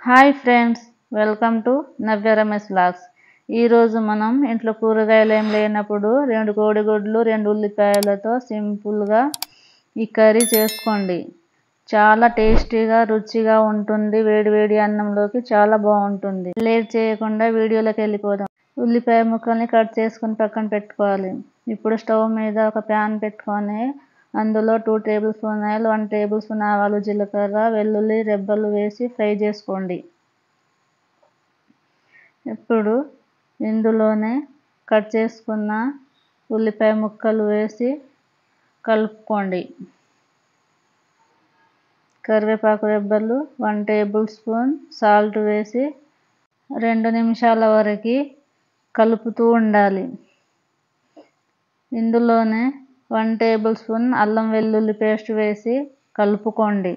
Hi friends, welcome to Navya Ramesh vlogs. ఈరోజు మనం ఇంట్లో కూరగాయలు ఏం లేనప్పుడు 2 కోడిగుడ్లు 2 ఉల్లిపాయలతో సింపుల్గా ఈ కర్రీ చేసుకోండి. చాలా టేస్టీగా రుచిగా ఉంటుంది. వేడి వేడి అన్నంలోకి చాలా బాగుంటుంది. లేట్ చేయకుండా వీడియోలోకి వెళ్ళిపోదాం. ఉల్లిపాయ ముక్కల్ని కట్ చేసుకొని పక్కన పెట్టుకోవాలి. ఇప్పుడు స్టవ్ మీద ఒక ప్యాన్ పెట్టుకొని అందులో 2 tablespoon oil, 1 tablespoon ఆవాలు, జీలకర్ర, వెల్లుల్లి రెబ్బలు వేసి ఫ్రై చేసుకోండి. ఇప్పుడు ఇందులోనే కట్ చేసుకున్న ఉల్లిపాయ ముక్కలు వేసి కలుపుకోండి. కరివేపాకు రెబ్బలు, 1 టేబుల్ స్పూన్ సాల్ట్ వేసి 2 నిమిషాల వరకు కలుపుతూ ఉండాలి. ఇందులోనే 1 టేబుల్ స్పూన్ అల్లం వెల్లుల్లి పేస్ట్ వేసి కలుపుకోండి.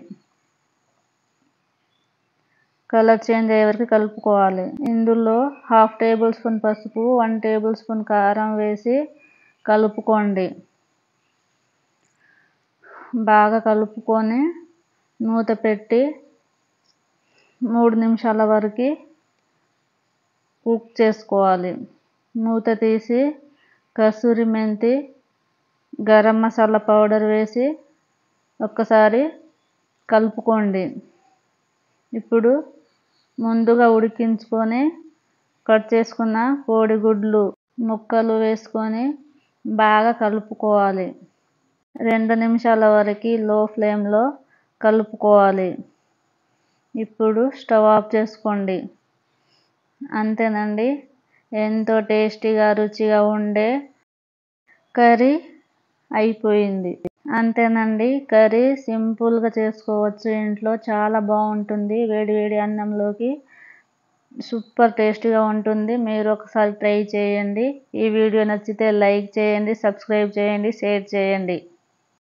కలర్ చేంజ్ అయ్యే వరకు కలుపుకోవాలి. ఇందులో 1/2 టేబుల్ స్పూన్ పసుపు, 1 టేబుల్ స్పూన్ కారం వేసి కలుపుకోండి. బాగా కలుపుకొని మూత పెట్టి 3 నిమిషాల వరకు కుక్ చేసుకోవాలి. మూత తీసి కసూరి మెంతి, గరం మసాలా పౌడర్ వేసి ఒక్కసారి కలుపుకోండి. ఇప్పుడు ముందుగా ఉడికించుకొని కట్ చేసుకున్న కోడిగుడ్లు ముక్కలు వేసుకొని బాగా కలుపుకోవాలి. 2 నిమిషాల వరకు లో ఫ్లేమ్లో కలుపుకోవాలి. ఇప్పుడు స్టవ్ ఆఫ్ చేసుకోండి. అంతేనండి, ఎంతో టేస్టీగా రుచిగా ఉండే కర్రీ అయిపోయింది. అంతేనండి, కర్రీ సింపుల్గా చేసుకోవచ్చు ఇంట్లో. చాలా బాగుంటుంది. వేడి వేడి అన్నంలోకి సూపర్ టేస్టీగా ఉంటుంది. మీరు ఒకసారి ట్రై చేయండి. ఈ వీడియో నచ్చితే లైక్ చేయండి, సబ్స్క్రైబ్ చేయండి, షేర్ చేయండి.